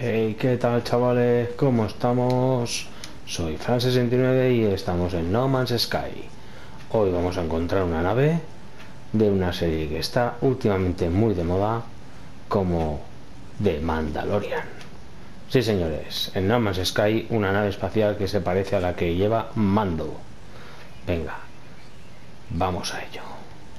Hey, ¿qué tal, chavales? ¿Cómo estamos? Soy Fran69 y estamos en No Man's Sky. Hoy vamos a encontrar una nave de una serie que está últimamente muy de moda, como The Mandalorian. Sí, señores, en No Man's Sky una nave espacial que se parece a la que lleva Mando. Venga, vamos a ello.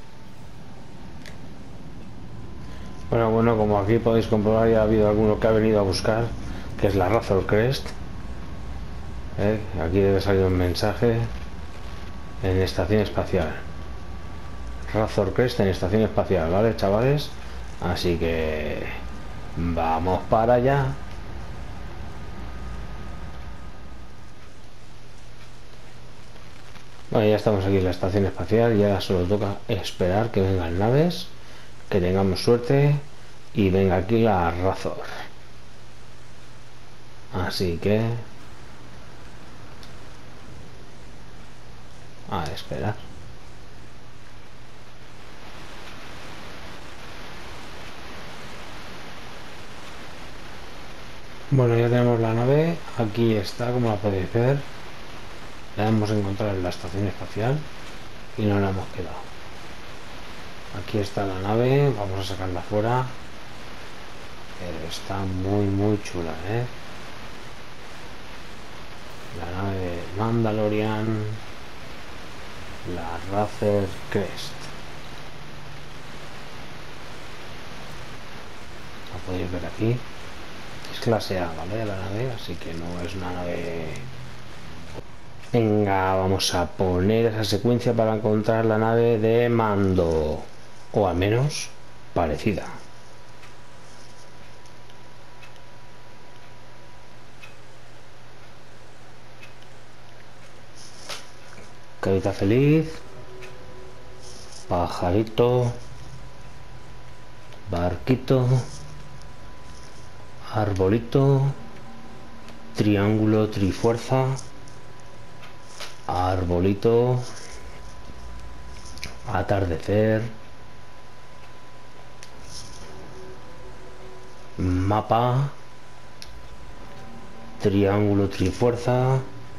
Bueno, como aquí podéis comprobar, ya ha habido alguno que ha venido a buscar, que es la Razor Crest. Aquí debe salir un mensaje. En estación espacial, Razor Crest en estación espacial, ¿vale, chavales? Así que vamos para allá. Bueno, ya estamos aquí en la estación espacial. Ya solo toca esperar que vengan naves, que tengamos suerte y venga aquí la Razor. Así que a esperar. Bueno, ya tenemos la nave. Aquí está, como la podéis ver. La hemos encontrado en la estación espacial y no la hemos quedado. Aquí está la nave. Vamos a sacarla fuera. Está muy chula, la nave de Mandalorian, la Razor Crest. La podéis ver aquí. Es clase A, ¿vale? La nave, así que no es una nave. Venga, vamos a poner esa secuencia para encontrar la nave de Mando, o al menos parecida. Carita feliz, pajarito, barquito, arbolito, triángulo, trifuerza, arbolito, atardecer, mapa, triángulo, trifuerza,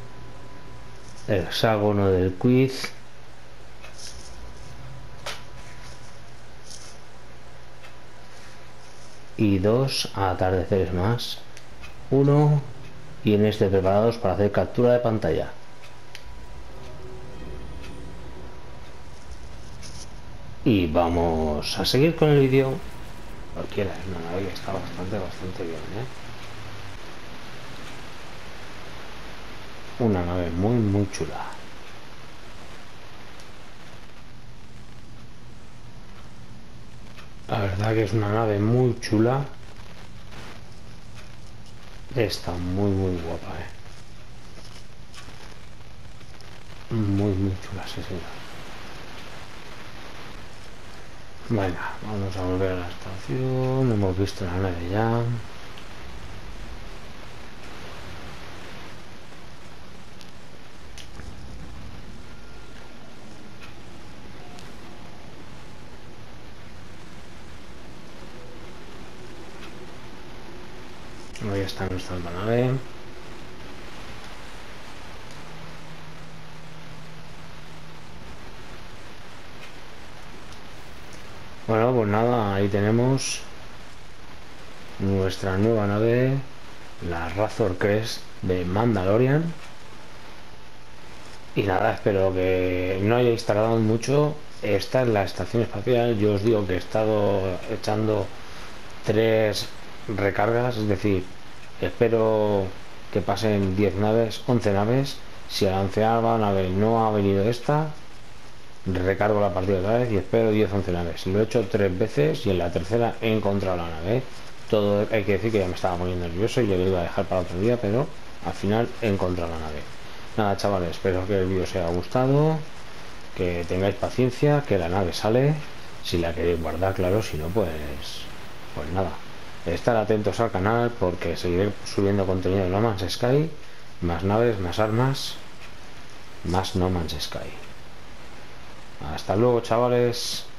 hexágono del quiz, y dos atardeceres más, uno, y en este preparados para hacer captura de pantalla. Y vamos a seguir con el vídeo. Cualquiera, es una nave que está bastante bien, una nave muy chula. La verdad que es una nave muy chula. Está muy guapa, muy chula, sí, señor. Venga, vamos a volver a la estación. Hemos visto la nave ya. Ahí está nuestra nave. Bueno, pues nada, ahí tenemos nuestra nueva nave, la Razor Crest de Mandalorian. Y nada, espero que no hayáis tardado mucho. Esta es la estación espacial. Yo os digo que he estado echando 3 recargas, es decir, espero que pasen 10 naves, 11 naves. Si a la 11ª nave no ha venido esta, recargo la partida otra vez y espero 10-11 naves. Lo he hecho 3 veces y en la tercera he encontrado la nave. Todo hay que decir que ya me estaba poniendo nervioso y yo lo iba a dejar para otro día, pero al final he encontrado la nave. Nada, chavales, espero que el vídeo os haya gustado, que tengáis paciencia, que la nave sale. Si la queréis guardar, claro, si no, pues nada. Estar atentos al canal porque seguiré subiendo contenido de No Man's Sky, más naves, más armas, más No Man's Sky. Hasta luego, chavales.